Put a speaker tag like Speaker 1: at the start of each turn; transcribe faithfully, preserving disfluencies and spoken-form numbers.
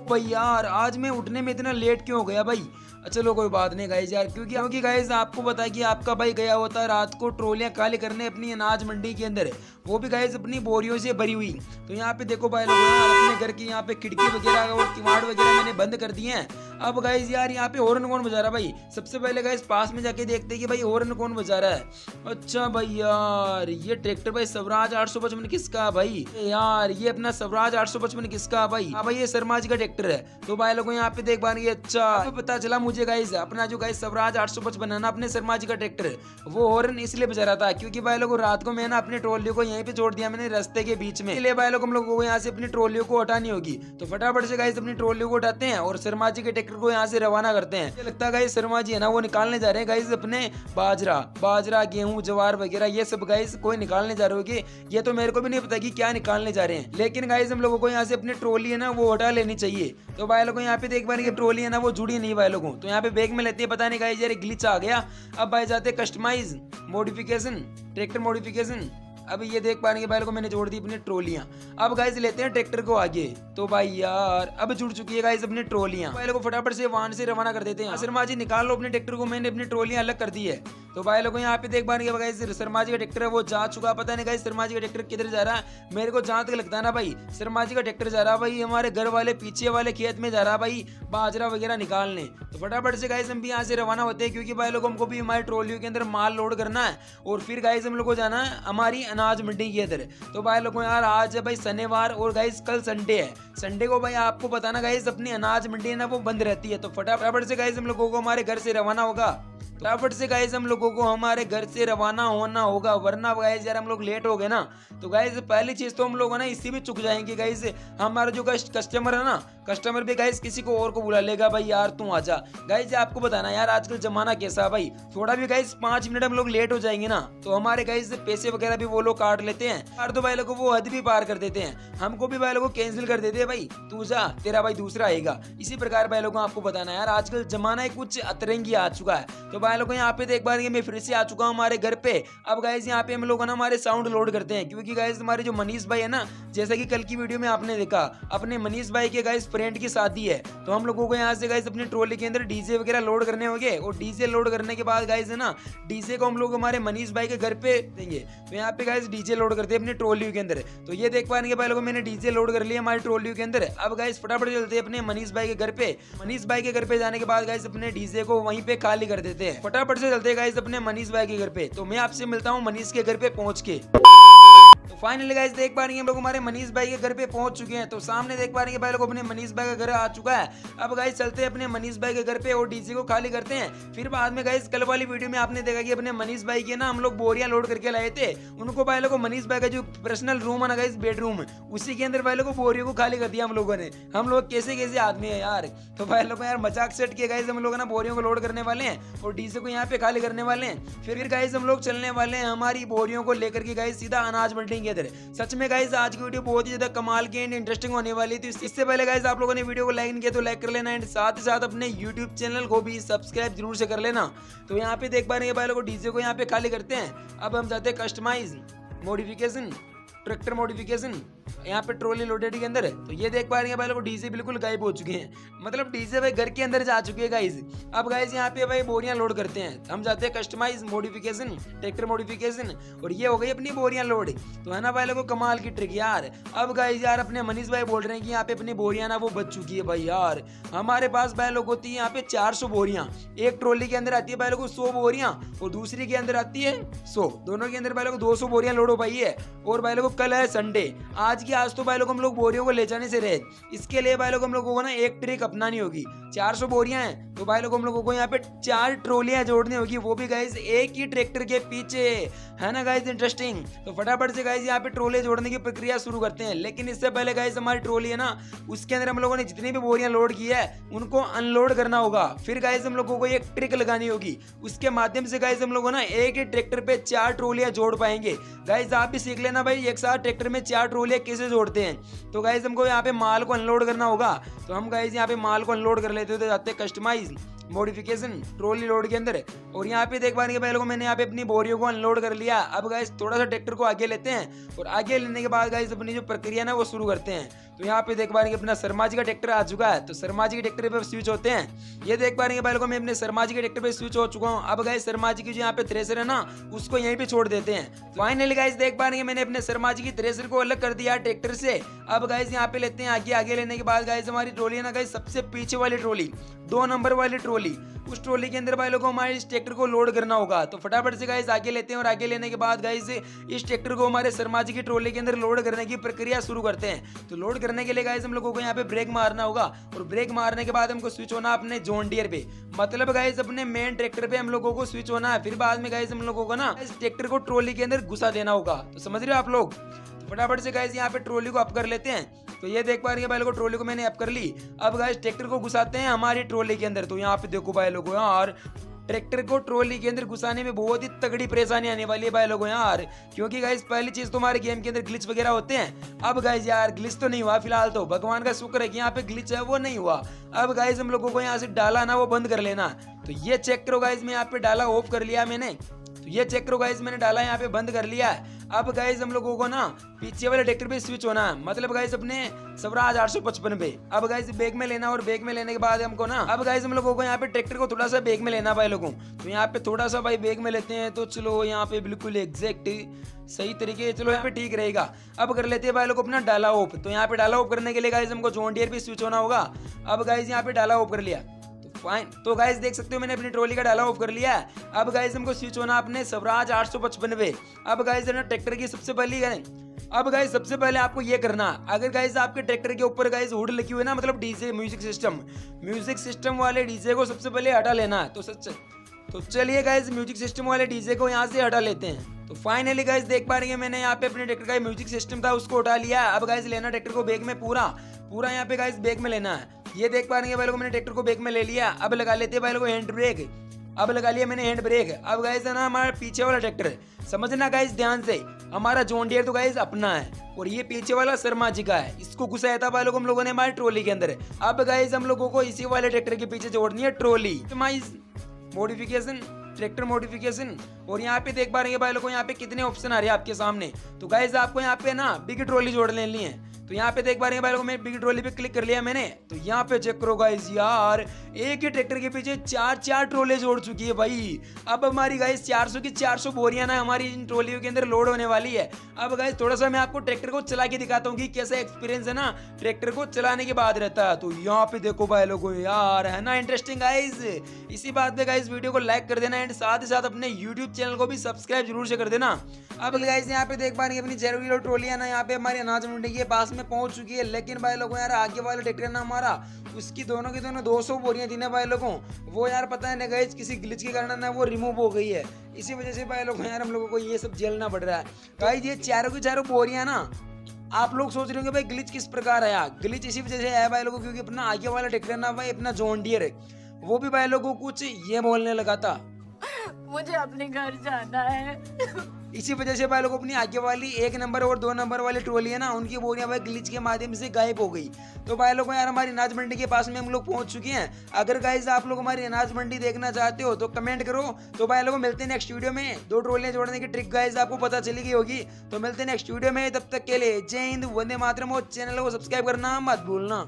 Speaker 1: भाई यार आज मैं उठने में इतना लेट क्यों हो गया भाई। चलो कोई बात नहीं गाइज यार, क्योंकि क्योंकि गाइज आपको पता है कि आपका भाई गया होता है रात को ट्रोलियां खाली करने अपनी अनाज मंडी के अंदर, वो भी गाइज अपनी बोरियों से भरी हुई। तो यहाँ पे देखो भाई लोगों ने अपने घर की यहाँ पे खिड़की वगैरह और किवाड़ वगैरह मैंने बंद कर दिए हैं। अब गाइज यार यहाँ पे हॉर्न कौन बजा रहा है भाई, सबसे पहले गाइज पास में जाके देखते हैं कि भाई हॉर्न कौन बजा रहा है। अच्छा भाई यार ये ट्रैक्टर भाई स्वराज आठ सौ पचपन किसका है भाई, यार ये अपना स्वराज आठ सौ पचपन किसका है भाई। हाँ भाई ये शर्मा जी का ट्रैक्टर है। तो भाई लोगों यहाँ पे देख पा रहे, अच्छा पता चला मुझे गाइज अपना जो गाइज स्वराज आठ सौ पचपन है ना अपने शर्मा जी का ट्रैक्टर, वो हॉर्न इसलिए बजा रहा था क्योंकि भाई लोगों रात को मैं ना अपने ट्रॉली को यहीं पे छोड़ दिया मैंने रास्ते के बीच में, इसलिए भाई लोग हम लोग को यहाँ से अपनी ट्रॉलियों को हटानी होगी। तो फटाफट से गाइज अपनी ट्रॉलियों को उठाते हैं और शर्मा जी के ट्रैक्टर को यहाँ से रवाना करते हैं। मुझे लगता है गाइज शर्मा जी है ना वो निकालने जा रहे हैं गाइज अपने बाजरा बाजरा गेहूं जवार वगैरह ये सब गाइज कोई निकालने जा रहे होगे। ये तो मेरे को भी नहीं पता कि क्या निकालने जा रहे हैं, लेकिन गाइज हम लोगों को यहाँ से अपनी ट्रॉली है ना वो हटा लेनी चाहिए। तो भाई लोगों यहाँ पे देख पा रहे हैं ट्रॉली है ना वो जुड़ी नहीं भाई लोगों, तो यहाँ पे बैग में लेते हैं, पता नहीं गाइज यार ग्लिच आ गया। अब भाई जाते कस्टमाइज मॉडिफिकेशन ट्रैक्टर मॉडिफिकेशन। अब ये देख पा रहे हैं भाई लोगों मैंने जोड़ दी अपनी ट्रॉलियां। अब गाइस लेते हैं ट्रैक्टर को आगे। तो भाई यार अब जुड़ चुकी है गाइस अपनी ट्रॉलियां, भाई लोगों फटाफट से वाहन से रवाना कर देते हैं। शर्मा जी निकाल लो अपने ट्रैक्टर को, मैंने अपनी ट्रॉलियां अलग कर दी है। तो भाई लोगों यहाँ पे देख पा रहे हैं गाइस शर्मा जी का ट्रैक्टर है वो जा चुका, पता नहीं गाइस शर्मा जी का ट्रैक्टर किधर जा रहा है। मेरे को जहां तक लगता है ना भाई शर्मा जी का ट्रैक्टर जा रहा है भाई हमारे घर वाले पीछे वाले खेत में जा रहा है भाई बाजरा वगैरह निकालने। तो फटाफट से गाइस हम भी यहाँ से रवाना होते हैं क्योंकि भाई लोगों हमको भी हमारी ट्रॉलियों के अंदर माल लोड करना है और फिर गाइस हम लोग को जाना है हमारी अनाज मंडी के अंदर। तो भाई लोगों यार आज है भाई शनिवार और गाइस कल संडे है। संडे को भाई आपको बताना गाइस अपनी अनाज मंडी है ना वो बंद रहती है। तो फटाफट से गाइस हम लोगों को हमारे घर से रवाना होगा, फटाफट से गाइस हम लोगों को हमारे घर से रवाना होना होगा, वरना गाइस यार हम लोग लेट हो गए ना तो गाइस पहली चीज तो हम लोग ना इसी भी चुक जाएंगे गाइस। हमारा जो कस्टमर है ना कस्टमर भी गाइस किसी को और को बुला लेगा भाई यार तू आजा। गाइस आपको बताना यार आजकल जमाना कैसा है भाई, थोड़ा भी गाइस पांच मिनट हम लोग लेट हो जाएंगे ना तो हमारे गाइस पैसे वगैरह भी वो लोग काट लेते हैं यार। तो भाई लोगों वो हद भी पार कर देते हैं, हमको भी भाई लोगों कैंसिल कर देते हैं भाई तू जा तेरा भाई दूसरा आएगा। इसी प्रकार भाई लोगों आपको बताना यार आजकल जमाना है कुछ अतरंगी आ चुका है। तो भाई लोगों यहाँ पे देख पा रहे हैं मैं फिर से आ चुका हूँ हमारे घर पे। अब गाइस यहाँ पे हम लोग ना हमारे साउंड लोड करते हैं क्योंकि गाइस हमारे जो मनीष भाई है ना जैसा कि कल की वीडियो में आपने देखा अपने मनीष भाई के गाइस फ्रेंड की शादी है। तो हम लोगों को यहाँ से गाइस अपनी ट्रॉली के अंदर डीजे वगैरह लोड करने होंगे और डीजे लोड करने के बाद गाइस है ना डीजे को हम लोग हमारे मनीष भाई के घर पे देंगे। तो यहाँ पे गाइस डीजे लोड करते हैं अपनी ट्रॉली के अंदर। तो ये देख पाएंगे भाई लोगों मैंने डीजे लोड कर लिया हमारी ट्रॉली के अंदर। अब गाइस फटाफट चलते हैं अपने मनीष भाई के घर पे। मनीष भाई के घर पे जाने के बाद गाइस अपने डीजे को वहीं पे खाली कर देते हैं। फटाफट से चलते हैं गाइस अपने मनीष भाई के घर पे। तो मैं आपसे मिलता हूँ मनीष के घर पे पहुंच के। तो फाइनली गाइस देख पा रहे हैं हम लोग हमारे मनीष भाई के घर पे पहुंच चुके हैं। तो सामने देख पा रहे हैं भाई लोग अपने मनीष भाई का घर आ चुका है। अब गाइस चलते हैं अपने मनीष भाई के घर पे और डीजे को खाली करते हैं। फिर बाद में गाइस कल वाली वीडियो में आपने देखा कि अपने मनीष भाई के ना हम लोग बोरियां लोड करके लाए थे, उनको भाई लोग मनीष भाई का जो पर्सनल रूम है ना गाइस बेडरूम उसी के अंदर भाई लोग बोरियों को खाली कर दिया हम लोगों ने। हम लोग कैसे कैसे आदमी है यार। तो भाई लोग यार मजाक सेट किया गाइस हम लोग ना बोरियों को लोड करने वाले हैं और डीजे को यहाँ पे खाली करने वाले हैं। फिर फिर गाइस हम लोग चलने वाले हैं हमारी बोरियों को लेकर के गाइस सीधा अनाज मंडी के अंदर। सच में गाइस आज की वीडियो बहुत ही ज्यादा कमाल की एंड इंटरेस्टिंग होने वाली थी। इससे पहले गाइस आप लोगों ने वीडियो को लाइक किया तो लाइक कर लेना एंड साथ ही साथ अपने यूट्यूब चैनल को भी सब्सक्राइब जरूर से कर लेना। तो यहाँ पे देख पा रहे हैं भाई लोग डीजे को यहाँ पे खाली करते हैं। अब हम जाते हैं कस्टमाइज मॉडिफिकेशन ट्रैक्टर मॉडिफिकेशन यहाँ पे ट्रॉली लोडेड के अंदर। तो ये देख पा रहे हैं भाई लोग डीजे बिल्कुल गायब हो चुके हैं, मतलब डीजे भाई घर के अंदर जा चुके हैं गाइस। अब गाइस यहाँ पे भाई बोरियां लोड करते हैं। हम जाते हैं कस्टमाइज मॉडिफिकेशन ट्रैक्टर मॉडिफिकेशन और ये हो गई अपनी बोरियां लोड। तो है ना भाई लोगों कमाल की ट्रिक यार। अब गाइस यार अपने मनीष भाई बोल रहे हैं कि यहाँ पे अपनी बोरियां ना वो बच चुकी है भाई यार। हमारे पास भाई लोग होती है यहाँ पे चार सौ बोरियां, एक ट्रॉली के अंदर आती है भाई लोग सौ बोरियां और दूसरी के अंदर आती है सौ, दोनों के अंदर भाई लोग दो सौ बोरियां लोड हो पाई है। और भाई लोग कल है संडे, आज की आज तो भाई लोग हम लोग बोरियों को ले जाने से रहे। इसके लिए भाई लोग हम लोगों को ना एक ट्रिक अपनानी होगी। चार सौ बोरियां हैं तो भाई लोग हम लोगों को यहाँ पे चार ट्रॉलियां जोड़नी होगी, वो भी गाइस एक ही ट्रैक्टर के पीछे, है ना गाइस इंटरेस्टिंग। तो फटाफट से गाइस यहाँ पे ट्रॉली जोड़ने की प्रक्रिया शुरू करते हैं। लेकिन इससे पहले गाइस हमारी ट्रॉली है ना उसके अंदर हम लोगों ने जितनी भी बोरियां लोड की है उनको अनलोड करना होगा। फिर गाइस हम लोगों को एक ट्रिक लगानी होगी, उसके माध्यम से गाइस हम लोगों ना एक ही ट्रैक्टर पे चार ट्रॉलियां जोड़ पाएंगे। गाइस आप भी सीख लेना भाई एक साथ ट्रैक्टर में चार ट्रॉलियां कैसे जोड़ते हैं। तो गाइस हमको यहाँ पे माल को अनलोड करना होगा। तो हम गाइस यहाँ पे माल को अनलोड कर लेते हैं। तो जाते हैं कस्टमाइज मॉडिफिकेशन ट्रॉली लोड के अंदर। और यहाँ पे देख पा रहे हैं भाई लोगों मैंने यहाँ पे अपनी बोरियों को अनलोड कर लिया। अब गाइस थोड़ा सा ट्रैक्टर को आगे लेते हैं और आगे लेने के बाद गाइस अपनी जो प्रक्रिया ना वो शुरू करते हैं। तो यहाँ पे देख पा रहे हैं अपना शर्मा जी का ट्रैक्टर आ चुका है। तो शर्मा जी के ट्रैक्टर पे स्विच होते हैं। ये देख पा रहे हैं भाई लोगों मैं अपने शर्मा जी के ट्रैक्टर पे स्विच हो चुका हूँ। अब गाइस शर्मा जी की जो यहाँ पे थ्रेसर है ना उसको यहीं पे छोड़ देते हैं। फाइनली गाइस देख पा रहे हैं मैंने अपने शर्मा जी की थ्रेसर को अलग कर दिया ट्रैक्टर से। अब गाइस यहाँ पे लेते हैं आगे। आगे लेने के बाद गाइस हमारी ट्रॉली है ना गाइस सबसे पीछे वाली ट्रॉली, दो नंबर वाली ट्रॉली, उस ट्रॉली के अंदर भाई लोगों हमारे इस ट्रैक्टर को लोड करना होगा। तो फटाफट से गाइस आगे लेते हैं और आगे लेने के बाद गाइस इस ट्रैक्टर को हमारे शर्मा जी की ट्रॉली के अंदर लोड करने की प्रक्रिया शुरू करते हैं। तो लोड करने के लिए गाइस हम लोगों को यहाँ पे ब्रेक मारना होगा और ब्रेक मारने के बाद हमको स्विच होना अपने जॉन डियर पे, मतलब गाइस अपने मेन ट्रैक्टर पे हम लोगों को स्विच होना है। फिर बाद में गाइस हम लोगों को ना इस ट्रैक्टर को ट्रॉली के अंदर घुसा देना होगा। तो समझ रहे हो आप लोग। तो फटाफट से गाइस यहाँ पे ट्रॉली को अप कर लेते हैं। तो ये देख पा रहे हैं भाई लोगों ट्रॉली को मैंने अप कर ली। अब गाइस ट्रैक्टर को घुसाते हैं हमारी ट्रॉली के अंदर। तो यहाँ पे देखो भाई लोगों यार ट्रैक्टर को ट्रॉली के अंदर घुसाने में बहुत ही तगड़ी परेशानी आने वाली है भाई लोगों यार, क्योंकि गाइस पहली चीज तो हमारे गेम के अंदर ग्लिच वगैरह होते हैं। अब गाइस यार ग्लिच तो नहीं हुआ फिलहाल, तो भगवान का शुक्र है कि यहाँ पे ग्लिच है वो नहीं हुआ। अब गाइस हम लोगों को यहाँ से डाला ना वो बंद कर लेना। तो ये चेक करो गाइस मैं यहाँ पे डाला ऑफ कर लिया मैंने। तो ये चेक करो गाइस मैंने डाला यहाँ पे बंद कर लिया है। अब गाइस हम लोगों को ना पीछे वाले ट्रैक्टर पे स्विच होना है, मतलब गाइस अपने स्वराज आठ सौ पचपन पे। अब गाइस बैग में लेना और बैग में लेने के बाद हमको ना अब गाइस हम लोगों को यहाँ पे ट्रैक्टर को थोड़ा सा बैग में लेना भाई लोगों। तो यहाँ पे थोड़ा सा भाई बैग में लेते हैं। तो चलो यहाँ पे बिल्कुल एग्जैक्ट सही तरीके चलो यहाँ पे ठीक रहेगा। अब कर लेते हैं भाई लोग अपना डाला ऑफ। तो यहाँ पे डाला ऑफ करने के लिए गाइस हमको जॉन डियर पे स्विच होना होगा। अब गाइस यहाँ पे डाला ऑफ कर लिया। फाइन। तो गाइस देख सकते हो मैंने अपनी ट्रॉली का डाला ऑफ कर लिया है। अब गाइस हमको स्विच होना अपने स्वराज आठ सौ पचपन पे। अब गाइस ना ट्रैक्टर की सबसे पहली अब गाइस सबसे पहले आपको ये करना, अगर गाइस आपके ट्रैक्टर के ऊपर गाइस हुड लगी हुई है ना, मतलब DJ music system music system वाले डीजे को सबसे पहले हटा लेना है। तो सच तो चलिए गाइस म्यूजिक सिस्टम वाले डीजे को यहाँ से हटा लेते हैं। तो फाइनली गाइस देख पा रही है मैंने यहाँ पे अपने ट्रैक्टर का म्यूजिक सिस्टम था उसको उठा लिया। अब गाइस लेना ट्रैक्टर को बैग में पूरा पूरा यहाँ पे गाइस बैग में लेना है। ये देख पा रहे हैं भाई लोगों मैंने ट्रैक्टर को बैग में ले लिया। अब लगा लेते हैं भाई लोगों हैंड ब्रेक। अब लगा लिया मैंने हैंड ब्रेक। अब गाइस है ना हमारा पीछे वाला ट्रैक्टर समझना गाइस ध्यान से, हमारा जॉन डियर तो गाइस अपना है और ये पीछे वाला शर्मा जी का है। इसको घुसाया था भाई लोग हम लोगों ने हमारी ट्रॉली के अंदर। अब गाइस हम लोगों को इसी वाले ट्रैक्टर के पीछे जोड़नी है ट्रॉली मॉडिफिकेशन ट्रैक्टर मॉडिफिकेशन। और यहाँ पे देख पा रहे हैं भाई लोगों यहाँ पे कितने ऑप्शन आ रहे हैं आपके सामने। तो गाइस आपको यहाँ पे ना बिग ट्रॉली जोड़ लेनी है। तो यहाँ पे देख पा रहे हैं भाई लोगों मैं बिग ट्रॉली पे क्लिक कर लिया मैंने। तो यहाँ पे चेक करो गाइस यार एक ही ट्रैक्टर के पीछे चार चार ट्रॉले जोड़ चुकी है भाई। अब हमारी गाइस चार सौ की चार सौ बोरियां ना हमारी इन ट्रॉलियों के अंदर लोड होने वाली है। अब गाइस थोड़ा सा मैं आपको ट्रैक्टर को चला के दिखाता हूँ कि कैसा एक्सपीरियंस है ना ट्रैक्टर को चलाने के बाद रहता है। तो यहाँ पे देखो भाई लोगों यार है ना इंटरेस्टिंग गाइस। इसी बात पे गाइस वीडियो को लाइक कर देना एंड साथ ही साथ अपने यूट्यूब चैनल को भी सब्सक्राइब जरूर से कर देना। अब गाइस यहाँ पे देख पा रहे हैं अपनी जीरो किलो ट्रॉली है ना यहाँ पे हमारी अनाज मंडी के पास में पहुंच चुकी है। लेकिन भाई लोगों यार आगे वाले ट्रैक्टर ना हमारा उसकी दोनों की दोनों दो सौ बोरियां थी ना भाई लोगों, वो यार पता है ना गाइस किसी ग्लिच के कारण ना वो रिमूव हो गई है। इसी वजह से भाई लोगों यार हम लोगों को ये सब झेलना पड़ रहा है। गाइस ये चारों की चारों बोरियां ना आप लोग सोच रहे होंगे भाई ग्लिच किस प्रकार है यार। ग्लिच इसी वजह से है भाई लोगों क्योंकि अपना आगे वाला ट्रैक्टर ना भाई अपना जॉन डियर है वो भी भाई लोगों को कुछ ये बोलने लगा था
Speaker 2: मुझे अपने घर जाना है।
Speaker 1: इसी वजह से भाई लोग अपनी आगे वाली एक नंबर और दो नंबर वाली ट्रॉली है ना उनकी बोरियां भाई ग्लिच के माध्यम से गायब हो गई। तो भाई लोग यार हमारी अनाज मंडी के पास में हम लोग पहुंच चुके हैं। अगर गाइस आप लोग हमारी अनाज मंडी देखना चाहते हो तो कमेंट करो। तो भाई लोग मिलते हैं नेक्स्ट वीडियो में। दो ट्रॉलियां जोड़ने की ट्रिक गाइस आपको पता चली गई होगी। तो मिलते हैं नेक्स्ट वीडियो में, तब तक के लिए जय हिंद वंदे मातरम और चैनल को सब्सक्राइब करना मत भूलना।